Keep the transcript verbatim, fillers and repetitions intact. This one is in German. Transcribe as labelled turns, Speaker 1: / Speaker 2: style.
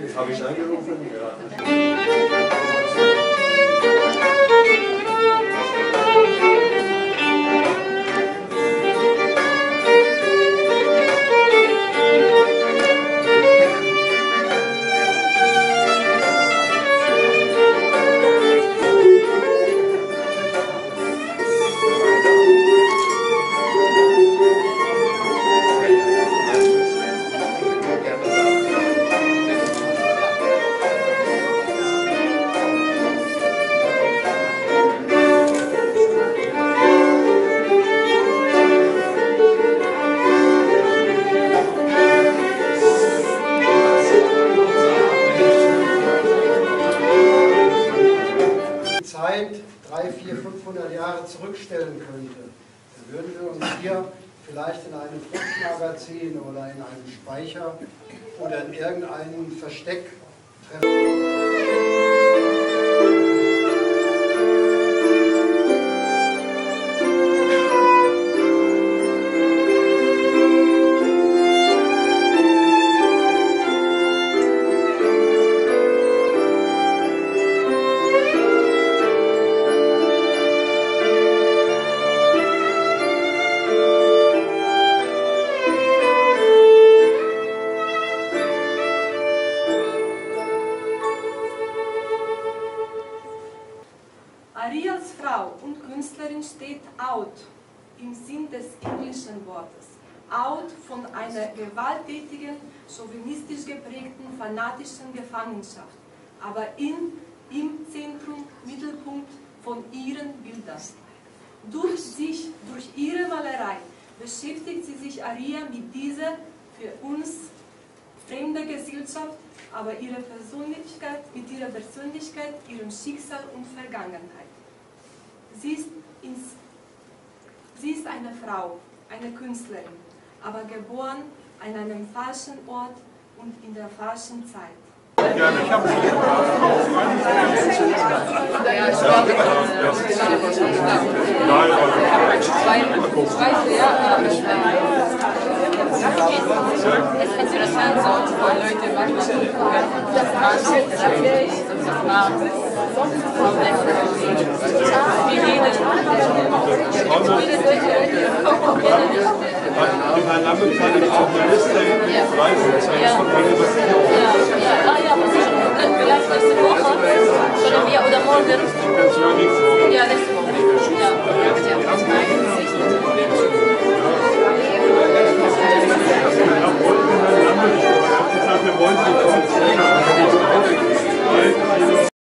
Speaker 1: Habe ich angerufen? Ja.
Speaker 2: dreihundert, vierhundert, fünfhundert Jahre zurückstellen könnte, dann würden wir uns hier vielleicht in einem Fruchtmagazin oder in einem Speicher oder in irgendeinem Versteck treffen.
Speaker 3: Arie als Frau und Künstlerin steht out im Sinn des englischen Wortes. Out von einer gewalttätigen, chauvinistisch geprägten, fanatischen Gefangenschaft, aber in, im Zentrum, Mittelpunkt von ihren Bildern. Durch sich, durch ihre Malerei beschäftigt sie sich Arie mit dieser für uns fremden Gesellschaft, aber ihre Persönlichkeit, mit ihrer Persönlichkeit, ihrem Schicksal und Vergangenheit. Sie ist, ins, sie ist eine Frau, eine Künstlerin, aber geboren an einem falschen Ort und in der falschen Zeit.
Speaker 1: Ja, ich habe
Speaker 4: Es ist interessant, so für Leute, was
Speaker 1: ich war lange Zeit in Journalistin, ich weiß nicht, das kommt mir über die
Speaker 4: ja, ja, aber sicher, vielleicht nächste Woche, können wir oder morgen.
Speaker 1: Ja, nächste Woche.
Speaker 4: Ja, nächste Woche.